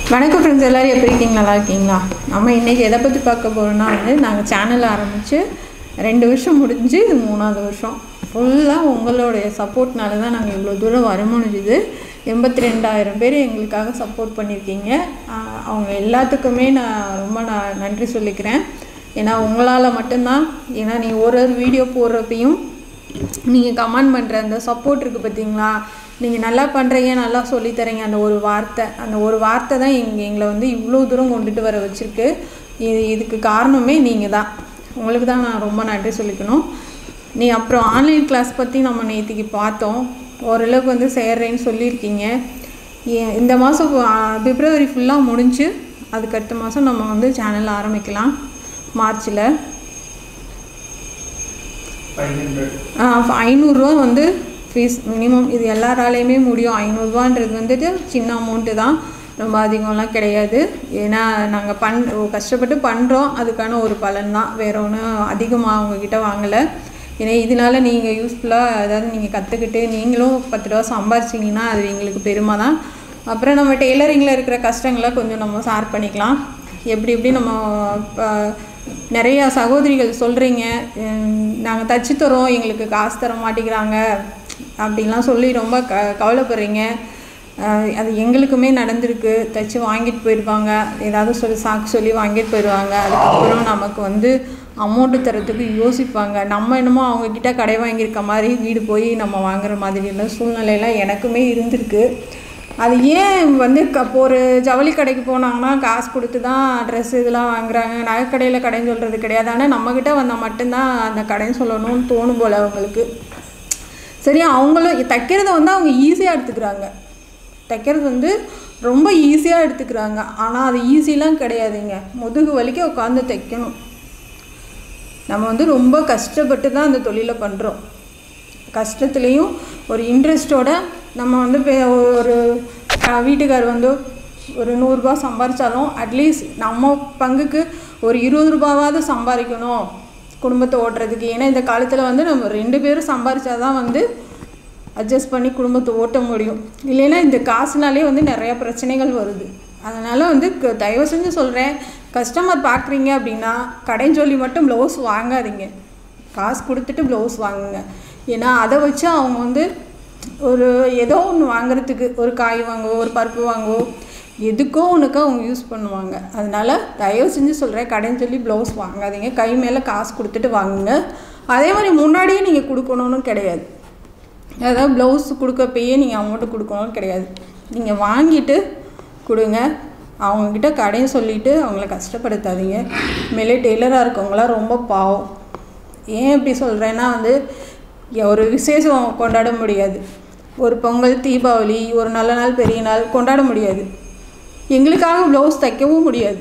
வணக்கம் ஃப்ரெண்ட்ஸ், எல்லோரும் எப்படி இருக்கீங்க? நல்லா இருக்கீங்களா? நம்ம இன்றைக்கி எதை பற்றி பார்க்க போகிறோன்னா நாங்கள் சேனல் ஆரம்பித்து 2 வருஷம் முடிஞ்சு இது 3ஆவது வருஷம். ஃபுல்லாக உங்களுடைய சப்போர்ட்னால தான் நாங்கள் இவ்வளோ தூரம் வர முடிஞ்சுது. 82,000 பேர் எங்களுக்காக சப்போர்ட் பண்ணியிருக்கீங்க. அவங்க எல்லாத்துக்குமே நான் ரொம்ப நன்றி சொல்லிக்கிறேன். ஏன்னா உங்களால் மட்டும்தான். ஏன்னா நீங்கள் ஒரு வீடியோ போடுறப்பையும் நீங்கள் கமெண்ட் பண்ணுற அந்த சப்போர்ட் இருக்குது பார்த்தீங்களா, நீங்கள் நல்லா பண்ணுறீங்க, நல்லா சொல்லித்தரீங்க, அந்த ஒரு வார்த்தை தான் எங்களை இவ்வளோ தூரம் கொண்டுட்டு வர வச்சுருக்கு. இதுக்கு காரணமே நீங்கள் தான். உங்களுக்கு தான் நான் ரொம்ப நன்றி சொல்லிக்கணும். அப்புறம் ஆன்லைன் கிளாஸ் பற்றி நம்ம நேற்றுக்கு பார்த்தோம். ஓரளவுக்கு சேர்றேன்னு சொல்லியிருக்கீங்க. இந்த மாதம் பிப்ரவரி ஃபுல்லாக முடிஞ்சு அதுக்கடுத்த மாதம் நம்ம சேனல் ஆரம்பிக்கலாம். மார்ச்சில் 500 ரூபா ஃபீஸ் மினிமம். இது எல்லாராலையுமே முடியும். 500 ரூபான்றது சின்ன அமௌண்ட்டு தான், ரொம்ப அதிகம்லாம் கிடையாது. ஏன்னா நாங்கள் கஷ்டப்பட்டு பண்ணுறோம், அதுக்கான ஒரு பலன் தான். வேறு ஒன்றும் அதிகமாக அவங்கக்கிட்ட வாங்கலை. ஏன்னா இதனால் நீங்கள் யூஸ்ஃபுல்லாக ஏதாவது நீங்கள் கற்றுக்கிட்டு நீங்களும் 10 ரூபா சம்பாரிச்சிங்கன்னா அது எங்களுக்கு பெருமை தான். அப்புறம் நம்ம டெய்லரிங்கில் இருக்கிற கஷ்டங்களை கொஞ்சம் நம்ம ஷேர் பண்ணிக்கலாம். எப்படி நம்ம நிறையா சகோதரிகள் சொல்கிறீங்க, நாங்கள் தச்சு தரோம், எங்களுக்கு காசு தர மாட்டேங்கிறாங்க அப்படின்லாம் சொல்லி ரொம்ப கவலைப்படுறீங்க. அது எங்களுக்குமே நடந்திருக்கு. தைச்சி வாங்கிட்டு போயிருப்பாங்க, ஏதாவது சாக்கு சொல்லி வாங்கிட்டு போயிடுவாங்க. அதுக்கப்புறம் நமக்கு அமௌண்ட்டு தரத்துக்கு யோசிப்பாங்க. நம்ம என்னமோ அவங்கக்கிட்ட கடை வாங்கியிருக்க மாதிரி வீடு போய் நம்ம வாங்குகிற மாதிரியான சூழ்நிலையெல்லாம் எனக்குமே இருந்திருக்கு. அது ஏன் இப்போ ஒரு ஜவுளி கடைக்கு போனாங்கன்னா காசு கொடுத்து தான் ட்ரெஸ் இதெல்லாம் வாங்குறாங்க, நகைக்கடையில் கடைன்னு சொல்கிறது கிடையாது. ஆனால் நம்மக்கிட்ட வந்தால் மட்டும்தான் அந்த கடைன்னு சொல்லணும்னு தோணும் போல் அவங்களுக்கு. சரி, அவங்களும் தைக்கிறத அவங்க ஈஸியாக எடுத்துக்கிறாங்க. தைக்கிறது ரொம்ப ஈஸியாக எடுத்துக்கிறாங்க. ஆனால் அது ஈஸிலாம் கிடையாதுங்க. முதுகு வலிக்க உட்காந்து தைக்கணும். நம்ம ரொம்ப கஷ்டப்பட்டு தான் அந்த தொழிலை பண்ணுறோம். கஷ்டத்துலேயும் ஒரு இன்ட்ரெஸ்ட்டோட நம்ம ஒரு வீட்டுக்கார் ஒரு 100 ரூபா சம்பாதிச்சாலும் அட்லீஸ்ட் நம்ம பங்குக்கு ஒரு 20 ரூபாவாவது சம்பாதிக்கணும் குடும்பத்தை ஓட்டுறதுக்கு. ஏன்னா இந்த காலத்தில் நம்ம 2 பேரும் சம்பாதிச்சா தான் அட்ஜஸ்ட் பண்ணி குடும்பத்தை ஓட்ட முடியும். இல்லைன்னா இந்த காசுனாலே நிறையா பிரச்சனைகள் வருது. அதனால் தயவு செஞ்சு சொல்கிறேன், கஸ்டமர் பார்க்குறீங்க அப்படின்னா கடைன்னு சொல்லி மட்டும் ப்ளவுஸ் வாங்காதீங்க. காசு கொடுத்துட்டு ப்ளவுஸ் வாங்குங்க. ஏன்னா அதை வச்சு அவங்க ஒரு ஏதோ ஒன்று வாங்குறதுக்கு, ஒரு காய் வாங்குவோ, ஒரு பருப்பு வாங்குவோ, எதுக்கோ ஒன்றுக்கா அவங்க யூஸ் பண்ணுவாங்க. அதனால் தயவு செஞ்சு சொல்கிறேன், கடைன்னு சொல்லி ப்ளவுஸ் வாங்காதீங்க. கை மேலே காசு கொடுத்துட்டு வாங்குங்க. அதே மாதிரி முன்னாடியே நீங்கள் கொடுக்கணும்னு கிடையாது. அதாவது ப்ளவுஸ் கொடுக்கப்பயே நீங்கள் அமௌண்ட்டு கொடுக்கணும்னு கிடையாது. நீங்கள் வாங்கிட்டு கொடுங்க. அவங்கக்கிட்ட கடையை சொல்லிவிட்டு அவங்கள கஷ்டப்படுத்தாதீங்க. மேலே டெய்லராக இருக்கவங்களாம் ரொம்ப பாவம். ஏன் இப்படி சொல்கிறேன்னா ஒரு விசேஷம் கொண்டாட முடியாது, ஒரு பொங்கல், தீபாவளி, ஒரு நல்ல நாள், பெரிய நாள் கொண்டாட முடியாது. எங்களுக்காக ப்ளவுஸ் தைக்கவும் முடியாது.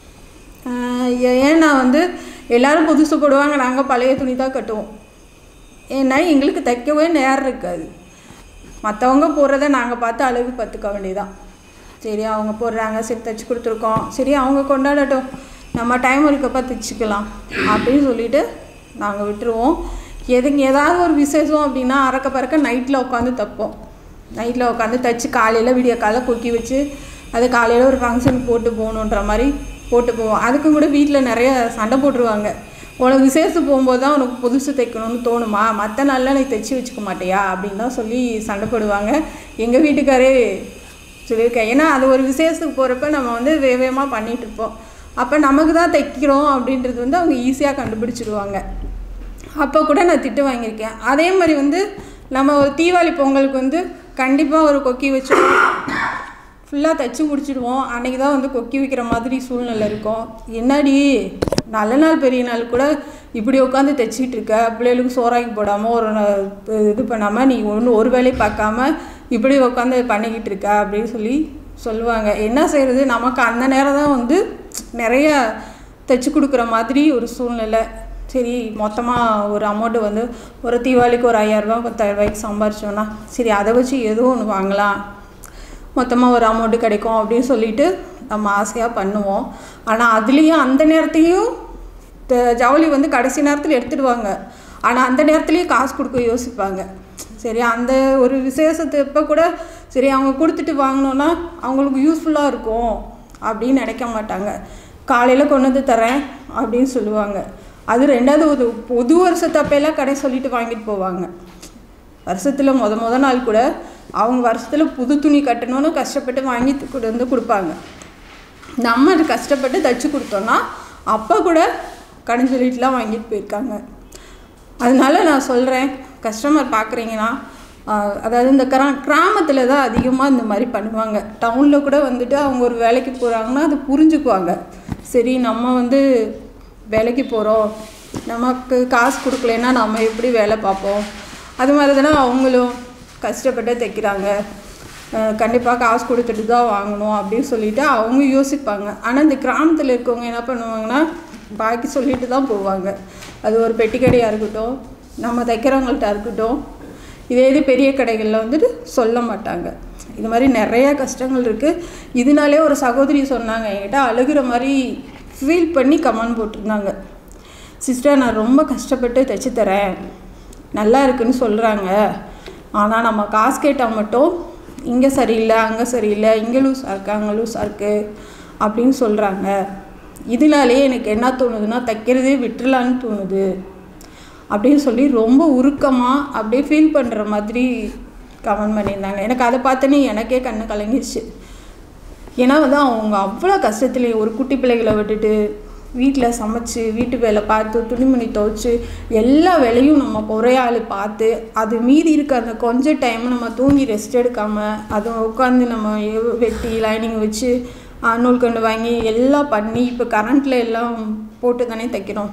ஏன்னா எல்லோரும் புதுசு போடுவாங்க, நாங்கள் பழைய துணி தான் கட்டுவோம். ஏன்னா எங்களுக்கு தைக்கவே நேரம் இருக்காது. மற்றவங்க போடுறத நாங்கள் பார்த்து அழகு பார்த்துக்க வேண்டியதான். சரி, அவங்க போடுறாங்க, சரி தைச்சி கொடுத்துருக்கோம், சரி அவங்க கொண்டாடட்டும், நம்ம டைம் இருக்கப்போ தைச்சிக்கலாம் அப்படின்னு சொல்லிவிட்டு நாங்கள் விட்டுருவோம். ஏதாவது ஒரு விசேஷம் அப்படின்னா அறக்க பறக்க நைட்டில் உட்காந்து தைப்போம். நைட்டில் உட்காந்து தைச்சி காலையில் விடிய காலை கொக்கி வச்சு அது காலையில் ஒரு ஃபங்க்ஷன் போட்டு போகணுன்ற மாதிரி போட்டு போவோம். அதுக்கும் கூட வீட்டில் நிறைய சண்டை போட்டுருவாங்க. உனக்கு விசேஷம் போகும்போது தான் உனக்கு புதுசு தைக்கணும்னு தோணுமா, மற்ற நாளில் நீ தைச்சி வச்சுக்க மாட்டியா அப்படின்னு தான் சொல்லி சண்டை போடுவாங்க. எங்கள் வீட்டுக்காரே சொல்லியிருக்கேன். ஏன்னா அது ஒரு விசேஷத்துக்கு போகிறப்ப நம்ம வேகமாக பண்ணிகிட்ருப்போம். அப்போ நமக்கு தான் தைக்கிறோம் அப்படின்றது அவங்க ஈஸியாக கண்டுபிடிச்சிடுவாங்க. அப்போ கூட நான் திட்டு வாங்கியிருக்கேன். அதே மாதிரி நம்ம ஒரு தீபாவளி பொங்கலுக்கு கண்டிப்பாக ஒரு கொக்கி வச்சுருவோம், ஃபுல்லாக தைச்சி முடிச்சிடுவோம். அன்றைக்கி தான் கொக்கி வைக்கிற மாதிரி சூழ்நிலை இருக்கும். என்னடி நல்ல நாள் பெரிய நாள் கூட இப்படி உட்காந்து தைச்சிக்கிட்டு இருக்க, பிள்ளைகளுக்கு சோறாக்கி போடாமல் ஒரு இது பண்ணாமல் நீ ஒரு வேலையை பார்க்காம இப்படி உட்காந்து பண்ணிக்கிட்டு இருக்க அப்படின்னு சொல்லுவாங்க. என்ன செய்கிறது, நமக்கு அந்த நேரம் தான் நிறைய தைச்சி கொடுக்குற மாதிரி ஒரு சூழ்நிலை. சரி, மொத்தமாக ஒரு அமௌண்ட்டு ஒரு தீபாவளிக்கு ஒரு 5,000 ரூபா 10,000 ரூபாய்க்கு சம்பாரிச்சோன்னா சரி அதை வச்சு ஏதோ ஒன்று வாங்கலாம், மொத்தமாக ஒரு அமௌண்ட்டு கிடைக்கும் அப்படின்னு சொல்லிட்டு நம்ம ஆசையாக பண்ணுவோம். ஆனால் அதுலேயும் அந்த நேரத்தையும் ஜவுளி கடைசி நேரத்தில் எடுத்துடுவாங்க. ஆனால் அந்த நேரத்துலேயும் காசு கொடுக்க யோசிப்பாங்க. சரி, அந்த ஒரு விசேஷத்து இப்போ கூட சரி அவங்க கொடுத்துட்டு வாங்கினோன்னா அவங்களுக்கு யூஸ்ஃபுல்லாக இருக்கும் அப்படின்னு நினைக்க மாட்டாங்க. காலையில் கொண்டு வந்து தரேன் அப்படின்னு சொல்லுவாங்க. அது 2வது ஒரு புது வருஷத்தப்பெல்லாம் கடை சொல்லிட்டு வாங்கிட்டு போவாங்க. வருஷத்தில் முத நாள் கூட அவங்க வருஷத்தில் புது துணி கட்டணும்னு கஷ்டப்பட்டு வாங்கி கொண்டு வந்து கொடுப்பாங்க. நம்ம அது கஷ்டப்பட்டு தைச்சி கொடுத்தோன்னா அப்போ கூட கடன் சொல்லிட்டுலாம் வாங்கிட்டு போயிருக்காங்க. அதனால நான் சொல்கிறேன், கஸ்டமர் பார்க்குறீங்கன்னா, அதாவது இந்த கிராமத்தில் தான் அதிகமாக இந்த மாதிரி பண்ணுவாங்க. டவுனில் கூட வந்துட்டு அவங்க ஒரு வேலைக்கு போகிறாங்கன்னா அது புரிஞ்சுக்குவாங்க. சரி நம்ம வந்து வேலைக்கு போகிறோம், நமக்கு காசு கொடுக்கலன்னா நம்ம எப்படி வேலை பார்ப்போம், அது மாதிரி தானே அவங்களும் கஷ்டப்பட்டு தைக்கிறாங்க, கண்டிப்பாக காசு கொடுத்துட்டு தான் வாங்கணும் அப்படின்னு சொல்லிவிட்டு அவங்க யோசிப்பாங்க. ஆனால் இந்த கிராமத்தில் இருக்கவங்க என்ன பண்ணுவாங்கன்னா பாக்கி சொல்லிட்டு தான் போவாங்க. அது ஒரு பெட்டி கடையாக இருக்கட்டும், நம்ம தைக்கிறவங்கள்ட்ட இருக்கட்டும். இதே இது பெரிய கடைகளில் வந்துட்டு சொல்ல மாட்டாங்க. இது மாதிரி நிறையா கஷ்டங்கள் இருக்குது. இதனாலே ஒரு சகோதரி சொன்னாங்க என்கிட்ட, அழுகிற மாதிரி ஃபீல் பண்ணி கமெண்ட் போட்டிருந்தாங்க. சிஸ்டர் நான் ரொம்ப கஷ்டப்பட்டு தைச்சி தரேன், நல்லா இருக்குன்னு சொல்கிறாங்க, ஆனால் நம்ம காசு கேட்டால் மட்டும் இங்கே சரியில்லை அங்கே சரியில்லை, இங்கே லூஸாக இருக்குது அங்கே லூஸாக இருக்குது அப்படின்னு சொல்கிறாங்க. இதனாலே எனக்கு என்ன தோணுதுன்னா தைக்கிறதே விட்டுலான்னு தோணுது அப்படின்னு சொல்லி ரொம்ப உருக்கமாக அப்படியே ஃபீல் பண்ணுற மாதிரி கமெண்ட் பண்ணியிருந்தாங்க. எனக்கு அதை பார்த்தோன்னே எனக்கே கண்ணு கலங்கிடுச்சு. ஏன்னா வந்து அவங்க அவ்வளோ கஷ்டத்துலேயே ஒரு குட்டி பிள்ளைகளை விட்டுட்டு வீட்டில் சமைச்சு வீட்டு வேலை பார்த்து துணிமணி துவைச்சி எல்லா வேலையும் நம்ம ஒரே ஆள் பார்த்து அது மீதி இருக்க அந்த கொஞ்சம் டைம் நம்ம தூங்கி ரெஸ்ட் எடுக்காமல் அதை உட்காந்து நம்ம வெட்டி லைனிங் வச்சு நூல் கண்டு வாங்கி எல்லாம் பண்ணி இப்போ கரண்ட்டில் எல்லாம் போட்டு தானே தைக்கிறோம்,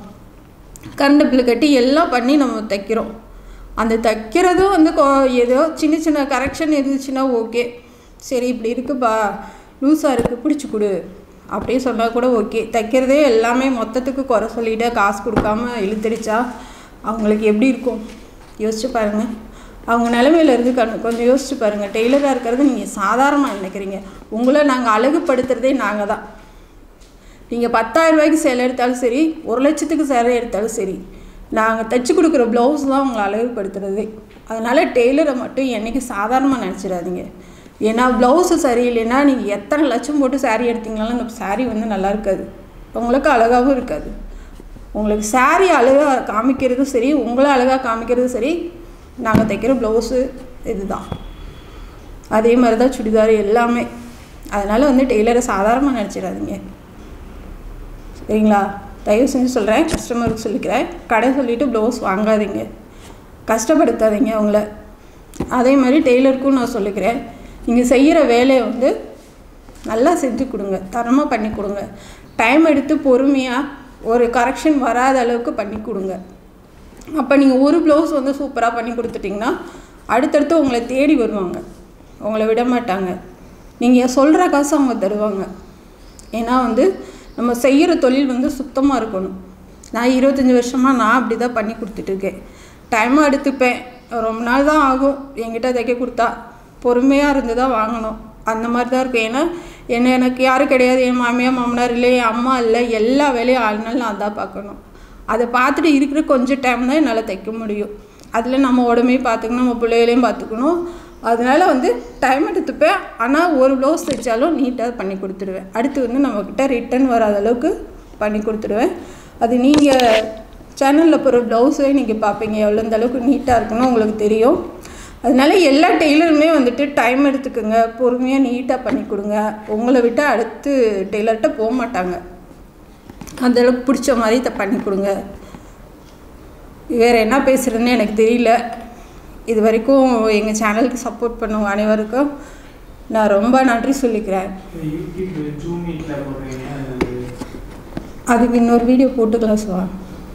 கரண்ட் பில்லு கட்டி எல்லாம் பண்ணி நம்ம தைக்கிறோம். அந்த தைக்கிறதும் வந்து ஏதோ சின்ன சின்ன கரெக்ஷன் இருந்துச்சுன்னா ஓகே, சரி இப்படி இருக்குப்பா லூஸாக இருக்குது பிடிச்சி கொடு அப்படியே சொன்னால் கூட ஓகே. தைக்கிறதே எல்லாமே மொத்தத்துக்கு குறை சொல்லிவிட்டு காசு கொடுக்காம இழுத்துடிச்சா அவங்களுக்கு எப்படி இருக்கும் யோசிச்சு பாருங்கள். அவங்க நிலைமையிலேருந்து கொஞ்சம் யோசிச்சு பாருங்கள். டெய்லராக இருக்கிறது நீங்கள் சாதாரணமாக நினைக்கிறீங்க. உங்களை நாங்கள் அழகுப்படுத்துகிறதே நாங்கள் தான். நீங்கள் 10,000 ரூபாய்க்கு சேலை எடுத்தாலும் சரி, 1,00,000க்கு சேலை எடுத்தாலும் சரி, நாங்கள் தைச்சி கொடுக்குற ப்ளவுஸ் தான் உங்களை அழகுப்படுத்துகிறதே. அதனால் டெய்லரை மட்டும் என்றைக்கு சாதாரணமாக நினச்சிடாதீங்க. ஏன்னா ப்ளவுஸு சரியில்லைன்னா நீங்கள் எத்தனை லட்சம் போட்டு சாரீ எடுத்தீங்கனாலும் அந்த சாரீ வந்து நல்லா இருக்காது, உங்களுக்கு அழகாகவும் இருக்காது. உங்களுக்கு சாரீ அழகாக காமிக்கிறதும் சரி, உங்களை அழகாக காமிக்கிறதும் சரி, நாங்கள் தைக்கிற ப்ளவுஸு இதுதான். அதே மாதிரி தான் சுடிதார் எல்லாமே. அதனால் வந்து டெய்லரை சாதாரணமாக நினச்சிடாதீங்க சரிங்களா. தயவு செஞ்சு சொல்கிறேன், கஸ்டமருக்கு சொல்லிக்கிறேன், கடை சொல்லிவிட்டு ப்ளவுஸ் வாங்காதீங்க, கஷ்டப்படுத்தாதீங்க அவங்கள. அதே மாதிரி டெய்லருக்கும் நான் சொல்லிக்கிறேன், நீங்கள் செய்கிற வேலையை வந்து நல்லா செஞ்சு கொடுங்க, தரமாக பண்ணி கொடுங்க, டைம் எடுத்து பொறுமையாக ஒரு கரெக்ஷன் வராத அளவுக்கு பண்ணி கொடுங்க. அப்போ நீங்கள் ஒரு ப்ளவுஸ் வந்து சூப்பராக பண்ணி கொடுத்துட்டிங்கன்னா அடுத்தடுத்து உங்களை தேடி வருவாங்க, உங்களை விட மாட்டாங்க. நீங்கள் சொல்கிற காசு அவங்க தருவாங்க. ஏன்னா வந்து நம்ம செய்கிற தொழில் வந்து சுத்தமாக இருக்கணும். நான் 25 வருஷமாக நான் அப்படி தான் பண்ணி கொடுத்துட்ருக்கேன். டைமாக எடுத்துப்பேன், ரொம்ப நாள் தான் ஆகும் என்கிட்ட தைக்க கொடுத்தா, பொறுமையாக இருந்து தான் வாங்கணும், அந்த மாதிரி தான் இருக்கும். ஏன்னா எனக்கு யாரும் கிடையாது, என் மாமியார் மாமனார் இல்லை, என் அம்மா இல்லை, எல்லா வேலையும் ஆளுனாலும் நான் தான் பார்க்கணும். அதை பார்த்துட்டு இருக்கிற கொஞ்சம் டைம் தான் என்னால் தைக்க முடியும். அதில் நம்ம உடம்பையும் பார்த்துக்கணும், நம்ம பிள்ளைகளையும் பார்த்துக்கணும். அதனால் வந்து டைம் எடுத்துப்பேன். ஆனால் ஒரு ப்ளவுஸ் தைச்சாலும் நீட்டாக பண்ணி கொடுத்துடுவேன். அடுத்து வந்து நம்மக்கிட்ட ரிட்டன் வராத அளவுக்கு பண்ணி கொடுத்துடுவேன். அது நீங்கள் சேனலில் போகிற ப்ளவுஸே நீங்கள் பார்ப்பீங்க, எவ்வளோ இந்த அளவுக்கு நீட்டாக இருக்குன்னு உங்களுக்கு தெரியும். அதனால எல்லா டெய்லருமே வந்துட்டு டைம் எடுத்துக்கோங்க, பொறுமையாக நீட்டாக பண்ணி கொடுங்க. உங்களை விட்டு அடுத்து டெய்லர்கிட்ட போக மாட்டாங்க, அந்தளவுக்கு பிடிச்ச மாதிரி பண்ணி கொடுங்க. வேறு என்ன பேசுகிறதுன்னு எனக்கு தெரியல. இது வரைக்கும் எங்கள் சேனலுக்கு சப்போர்ட் பண்ணுவோம் அனைவருக்கும் நான் ரொம்ப நன்றி சொல்லிக்கிறேன். அதுக்கு இன்னொரு வீடியோ போட்டுக்கலாம் சார்.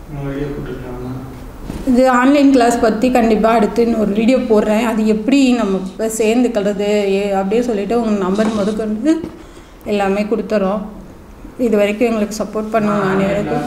இது ஆன்லைன் கிளாஸ் பற்றி கண்டிப்பாக அடுத்து இன்னொரு வீடியோ போடுறேன். அது எப்படி நம்ம இப்போ சேர்ந்துக்கிறது அப்படியே சொல்லிவிட்டு உங்கள் நம்பர் முதற்கொண்டு எல்லாமே கொடுத்துறோம். இது வரைக்கும் எங்களுக்கு சப்போர்ட் பண்ணுவோம் அனைவருக்கும்.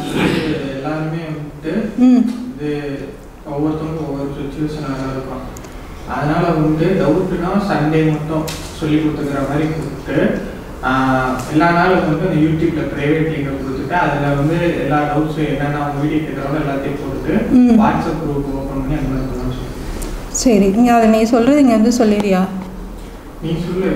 ஒவ்வொருத்தவங்களுக்கும் ஒவ்வொரு சுச்சுவேஷனாக இருக்கும். அதனால் வந்து டவுட்டுனா சண்டே மட்டும் சொல்லி கொடுத்துக்கிற மாதிரி கொடுத்துட்டு எல்லா நாளும் வந்து அந்த யூடியூப்பில் ப்ரைவேட் லிங்கை கொடுத்துட்டு அதில் வந்து எல்லா டவுட்ஸும் என்னென்ன அவங்க வீடியோ கேட்குறவங்க எல்லாத்தையும் போட்டு வாட்ஸ்அப் குரூப் ஓப்பன் பண்ணி அந்த மாதிரி பண்ணணும். சரி, நீங்கள் அதை நீ சொல்கிறது இங்கே வந்து சொல்லிடுறியா? நீ சொல்லு.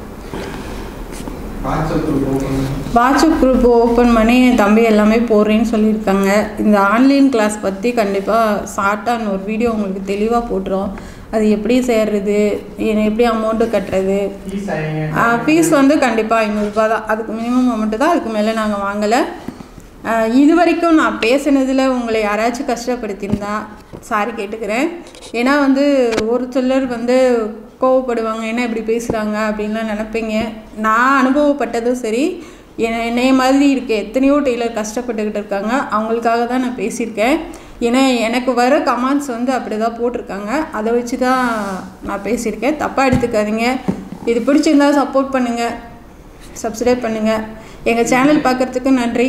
வாட்ஸ்அப் குரூப் ஓப்பன் பண்ணி என் தம்பி எல்லாமே போடுறேன்னு சொல்லியிருக்காங்க. இந்த ஆன்லைன் கிளாஸ் பற்றி கண்டிப்பாக ஷார்ட்டாக ஒரு வீடியோ உங்களுக்கு தெளிவாக போட்டுரும். அது எப்படி சேர்றது, எப்படி அமௌண்ட்டு கட்டுறது. ஃபீஸ் வந்து கண்டிப்பாக 500 ரூபா தான். அதுக்கு மினிமம் அமௌண்ட்டு தான், அதுக்கு மேலே நாங்கள் வாங்கலை. இது வரைக்கும் நான் பேசினதில் உங்களை யாராச்சும் கஷ்டப்படுத்தியிருந்தா சாரி கேட்டுக்கிறேன். ஏன்னா வந்து ஒரு சிலர் வந்து கோவப்படுவாங்க, என்ன இப்படி பேசுகிறாங்க அப்படின்லாம் நினைப்பீங்க. நான் அனுபவப்பட்டதும் சரி, என்னைய மாதிரி இருக்க எத்தனையோ டெய்லர் கஷ்டப்பட்டுக்கிட்டு இருக்காங்க. அவங்களுக்காக தான் நான் பேசியிருக்கேன். ஏன்னா எனக்கு வர கமெண்ட்ஸ் வந்து அப்படி தான் போட்டிருக்காங்க. அதை வச்சு தான் நான் பேசியிருக்கேன். தப்பாக எடுத்துக்காதீங்க. இது பிடிச்சிருந்தா சப்போர்ட் பண்ணுங்கள், சப்ஸ்கிரைப் பண்ணுங்கள். எங்கள் சேனல் பார்க்குறதுக்கு நன்றி.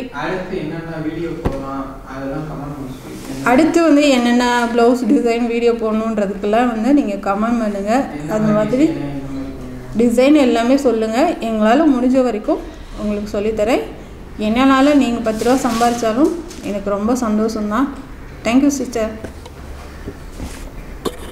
அடுத்து வந்து என்னென்ன ப்ளவுஸ் டிசைன் வீடியோ போடணுன்றதுக்கெல்லாம் வந்து நீங்கள் கமெண்ட் பண்ணுங்கள். அது மாதிரி டிசைன் எல்லாமே சொல்லுங்கள். எங்களால் முடிஞ்ச வரைக்கும் உங்களுக்கு சொல்லித்தரேன். என்னன்னாலும் நீங்கள் 10 ரூபா சம்பாதிச்சாலும் எனக்கு ரொம்ப சந்தோஷம்தான். Thank you sister.